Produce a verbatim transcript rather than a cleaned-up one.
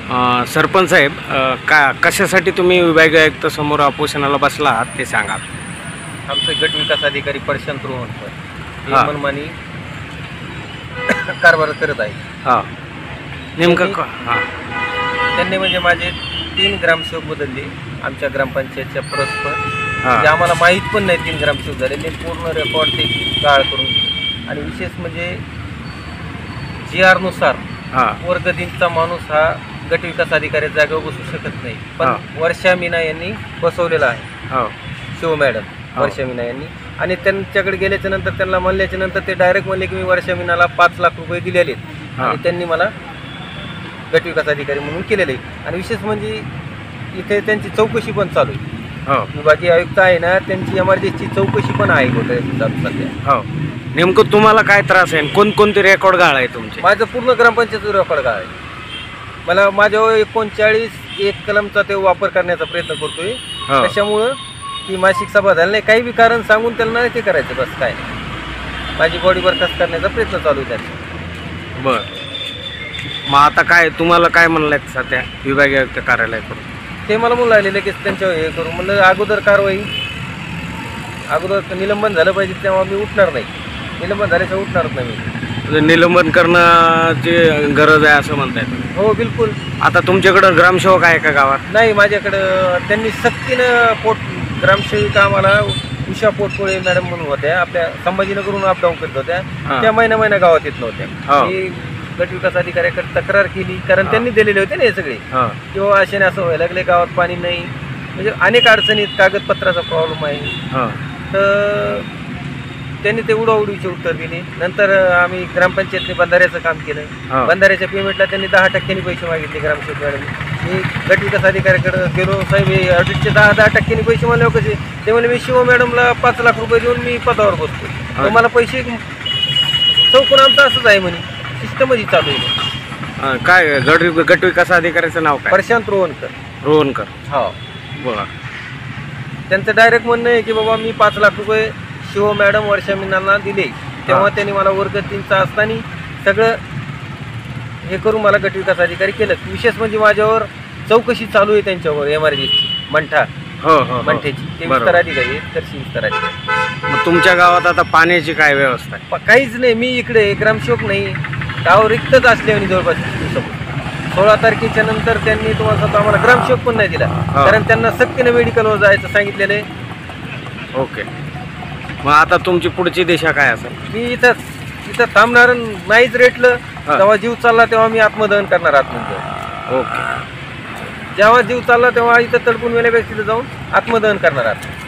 अ, सरपंच साहेब, अ, का कशासाठी तुम्ही विभागीय आयुक्त समोर उपोषणाला बसला आहात ते सांगा. आमचे गट विकास अधिकारी प्रशांत रोहनकर हे हा. मनमानी कारभार करत आहे. हां नेमकं त्यांनी- क- हां त्यांनी म्हणजे माझे तीन ग्रामसेवक बदलले आमच्या ग्रामपंचायतच्या परस्पर. हां म्हणजे आम्हाला माहीत पण नाही तीन ग्रामसेवक झाले. ते पूर्ण रेकॉर्ड ते गाळ करून गेले. आणि विशेष म्हणजे जी आरनुसार हां वर्ग तीनचा माणूस हा गट विकास अधिकारी जागेवर बसू शकत नाही, पण हा. वर्षा मीना यांनी बसवलेला आहे. हो शिव मॅडम हो. वर्षा मीना यांनी. आणि त्यांच्याकडे गेल्याच्या नंतर त्यांना म्हणल्याच्या नंतर ते डायरेक्ट म्हणले की मी वर्षा मीनाला पाच लाख रुपये दिलेले आहेत हा. आणि त्यांनी मला गट विकास अधिकारी म्हणून केलेले आहे. आणि विशेष म्हणजे इथे त्यांची चौकशी पण चालू आहे. हो विभागीय आयुक्त आहे ना, त्यांची एम आर ची चौकशी पण आहे घोटाळ्याची चालू सध्या. हो नेमकं तुम्हाला काय त्रास आहे? कोणकोणते रेकॉर्ड गाळ आहे तुमचे? माझं पूर्ण ग्रामपंचायत रेकॉर्ड काय आहे. मला माझ्यावर एकोणचाळीस एक कलमचा ते वापर करण्याचा प्रयत्न करतोय. हो. त्याच्यामुळं की मासिक सभा झाली नाही, काही बी कारण सांगून त्यांना नाही ते करायचं, बस काय माझी बॉडी बरखास्त करण्याचा प्रयत्न चालू आहे त्यांचा. बर मग आता काय तुम्हाला काय म्हणलं सध्या विभागीय आयुक्त कार्यालयाकडून? ते मला म्हणून लागलेलं की त्यांच्या हे करू म्हणलं अगोदर कारवाई अगोदर निलंबन झालं पाहिजे, तेव्हा मी उठणार नाही. निलंबन झाल्याशिवाय उठणारच नाही मी. म्हणजे निलंबन करण्याची गरज आहे असं म्हणताय तुम्ही? हो बिलकुल. आता तुमच्याकडं ग्रामसेवक आहे का गावात? नाही, माझ्याकडं त्यांनी सक्तीनं पोट ग्रामसेविका आम्हाला उषा पोटपोळे मॅडम म्हणून होत्या, आपल्या संभाजीनगरहून अपडाऊन करत होत्या. हा. त्या महिना महिना गावात येत नव्हत्या. हो. मी गट विकास अधिकाऱ्याकडे तक्रार केली, कारण हा. त्यांनी दिलेले होते ना हे सगळे, हां किंवा अशाने असं व्हायला लागले गावात पाणी नाही, म्हणजे अनेक अडचणीत कागदपत्राचा प्रॉब्लेम आहे. हां तर त्यांनी ते उडवाउडीचे उत्तर दिले. नंतर आम्ही ग्रामपंचायतने बंधाऱ्याचं काम केलं. हा. बंधाऱ्याच्या पेमेंटला त्यांनी दहा टक्क्यांनी पैसे मागितले ग्रामसेवक मॅडम. मी गट विकास अधिकाऱ्याकडे गेलो, साहेब हे ऑडिटचे दहा दहा टक्क्यांनी पैसे मला कसे? ते म्हणजे मी शिव मॅडमला पाच लाख रुपये देऊन मी पदावर बसतो, तर मला पैसे चौकून आमचं असंच आहे म्हणे, सिस्टमच चालू आहे. हां, काय गट गट विकास अधिकाऱ्याचं नाव काय? प्रशांत रोहनकर. रोहनकर. हो, बघा त्यांचं डायरेक्ट म्हणणं आहे की बाबा मी पाच लाख रुपये शिव मॅडम वर्षा मीनांना दिले, तेव्हा त्यांनी मला वर्ग तीनचा असताना सगळं हे करून मला गट विकास अधिकारी केलं. विशेष म्हणजे माझ्यावर चौकशी चालू आहे त्यांच्यावर एम आर जीची मंठा हो हो मंठ्याची. ते बरोबर. विस्तार अधिकारी आहेत, कृषी विस्तार अधिकारी. मग तुमच्या गावात आता पाण्याची काय व्यवस्था आहे? प- काहीच नाही. मी इकडे ग्रामसेवक नाही, गाव रिक्तच असल्याने जवळपास दिवसापूर्वी सोळा तारखेच्या नंतर त्यांनी तुम्हाला सांगतो आम्हाला ग्रामसेवक पण नाही दिला, कारण त्यांना सक्तीनं मेडिकलवर जायचं सांगितलेलं आहे. ओके, मग आता तुमची पुढची दिशा काय असेल? मी इथं इथं थांबणार नाहीच. रेटलं हा. तेव्हा जीव चालला तेव्हा मी आत्मदहन करणार. आत्मदहन ओके. जेव्हा जीव चालला तेव्हा इथं तडपून वेळेपेक्षा तिथं जाऊन आत्मदहन करणार आहात.